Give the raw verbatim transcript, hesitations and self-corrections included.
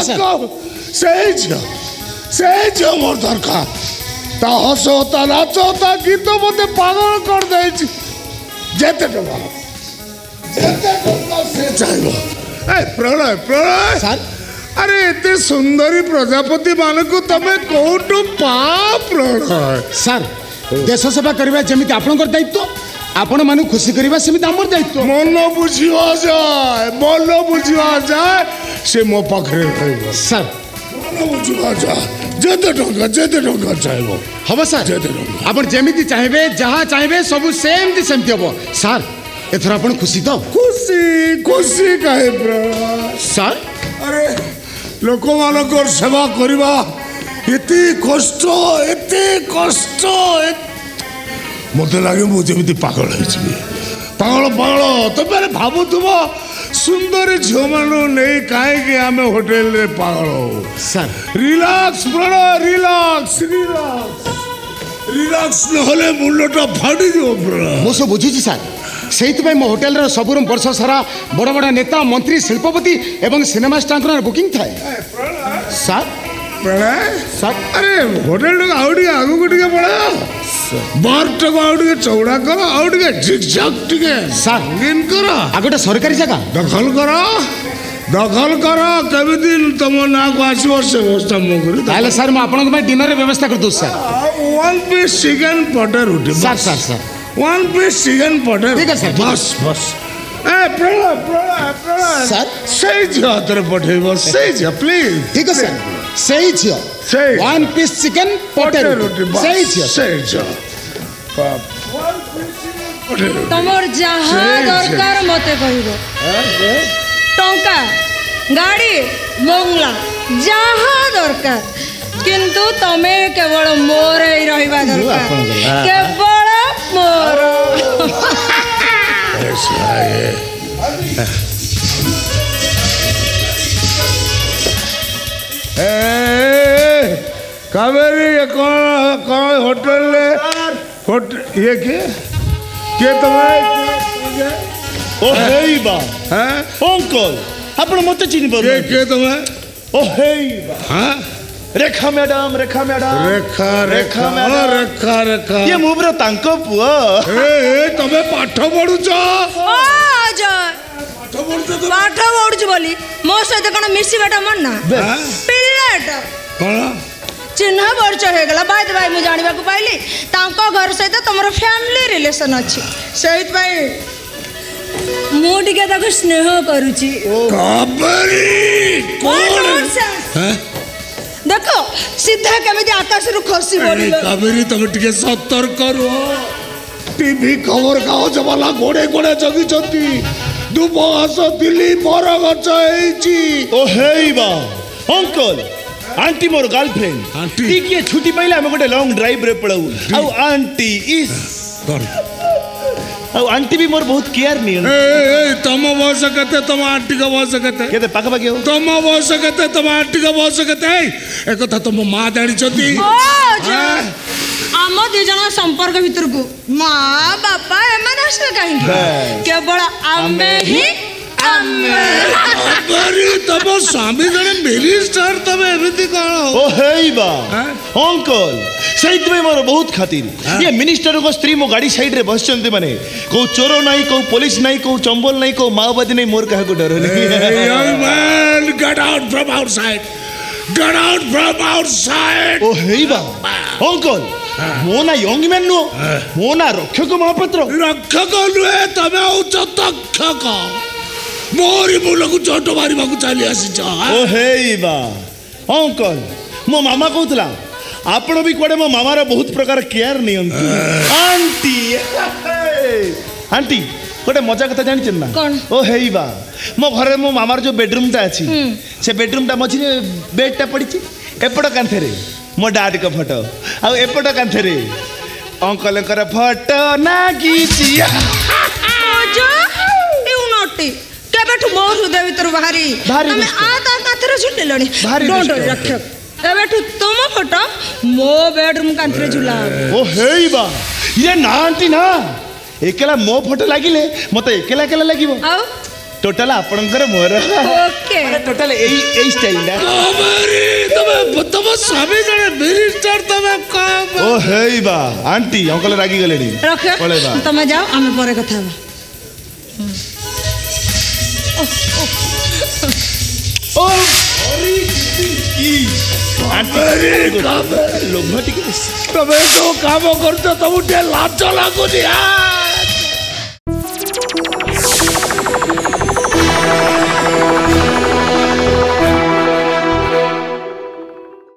से झियो से झियो मोर दरकार ता हसो ता नाचो ता गीत मते पागल कर देछि जेते टका जेते टका से चाहिबो ए प्रणय प्रणय सर अरे एते सुंदरी प्रजापति मान को तमे कोटो पा प्रणय सर देश सेवा करबा जेमिति आपनकर दायित्व आपण मानु खुशी करबा सेमिति हमर दायित्व मन बुझिवा जाय मन बुझिवा जाय से मो पाखरे रहइबो सर मन बुझिवा जाय जेते टका जेते टका चाहिबो हम सर जेते टका आपण जेमिति चाहेबे जहां चाहेबे सब सेमति सेमति हबो सर एथरा आपण खुशी तो खुशी खुशी काहे प्रणय सर अरे लोक मानकर सेवा करवा एते कष्ट एते कष्ट मत लगे मुझे पागल है पागल पागल तुम मैंने भावुव सुंदर झील मान कहीं आम होटेल रे पागल sir relax Pranay relax relax relax नहले मुंडटा फाटी दियो प्रणय मो सब बुझुची सर से मो होटेल सब वर्ष सारा बड़ बड़ नेता मंत्री शिल्पपति एवं सिनेमा स्टार बुकिंग थाए सर प्रणय सर अरे होटेल आगे आगू टे बढ़ा बार टक आगे चौड़ा कर आगे झिकझाक टे सर रंगीन कर आगे सरकारी जगह दखल कर दखल कर केमी तुम ना को आसो से व्यवस्था मुझे सर मुझे डिनर व्यवस्था कर दूँ सर वन पीस चिकेन पटर रोटी sir sir sir one piece chicken पटर ठीक है सर बस बस ए प्रणय प्रणय प्रणय सर सही झियो हाथ पठेब सही झियो प्लीज ठीक है सर सही झियो सही वन पीस चिकेन पटर रोटी सही झियो सही झियो तमर जहाँ दरकार मते कहिबो टंका गाड़ी बंगला जहाँ दरकार किंतु तमे केवल मोर ही रहिबा दरकार केवल मोर कावेरी ये कौन कौन होटल होटल ये के के तुम्हें ओ हेई बा हैं अंकल आपण मते चिनि पर ये के तुम्हें ओ हेई बा हां Rekha madam Rekha madam Rekha Rekha madam Rekha Rekha ये मुबरा तांको पुआ ए ए तमे पाठ पढुछ ओ अजय पाठ पढुछ पाठ पढुछ बोली मो सहित कोन मिसिबाटा मन ना पिल्लाटा कोन चिन्ह परिचय हो गला बाय बाय मु जानिबा को पाइली तांको घर सहित तमरो फैमिली रिलेशन अछि सहित भाई मु टिके ताको स्नेह करूची काबरी कौन हैं देखो सीधा केमिति आकाश रु खसी पड़ी काबरी तुम टिके सतर्क रहो टीवी खबर कागज वाला गोड़े गोड़े जगी छथि दुबहास दिल्ली पर गछ हेची ओ हेई बा अंकल आंटी मोर गर्लफ्रेंड आंटी टिके छुट्टी पाइले हम गोटे लॉन्ग ड्राइव रे पळाऊ आ आंटी इस आ आंटी भी मोर बहुत केयर नियन ए ए तम बस कते तम आंटी का बस कते केते पाखा पाखी हो तम बस कते तम आंटी का बस कते ए कथा तम मां जानि छथि आम दि जन संपर्क भीतर को माँ बापा एमन आसे कहीं केवल आमे ही तब स्वामी जने मिनिस्टर तब एमिति कौन ओ हेई बा अंकल सही में मोर बहुत खातिर ये मिनिस्टर को स्त्री मो गाड़ी साइड रे बस चंते माने को चोरो नहीं को पुलिस नहीं को चंबल नहीं को माओवादी नहीं मोर कहा को डर नहीं young man get out from outside get out from outside ओ हेई बा अंकल मो ना यंग मैन नो मो ना रक्षक महापात्र रक्षक नुहे तमे उच्च तक्षक मोरी मुल को चोट मारी बाकू चली आसी ओ हेई बा अंकल मो मामा कहतला आपण भी कोडे मो मामार बहुत प्रकार केयर नियंतु आंटी आंटी गोटे मजा कथा जानी ना ओ हेई बा मो घरे मो मामार जो बेडरूम टा अछि से बेडरूम टा मझी बेड टा पड़ी एपट कांथे रे मो डैड का फोटो आ एपट कांथे रे अंकल कर फोटो नागी चिया जो यू नोटी केबेठु मोर हृदय भीतर बाहरी तमे आ ता काथरे झुलेलणी डोंट रक्षक एबेठु तुम फोटो मो बेडरूम कांथरे झुला ओ हेई बा ये ना आंटी ना एकेला मो फोटो लागिले मते एकेला एकेला लागिवो आउ टोटल आपणकर मोर ओके टोटल एई एई स्टाइल ना अबेरी तमे तमे स्वामी जने मिनिस्टर तमे काम ओ हेई बा आंटी अंकल रागी गलेडी रख पळेबा तमे जाओ आमे परे कथा बा ओ अरे की आंटी लोभ टिके तमे तो काम करते तमु टे लाज लागुनी आ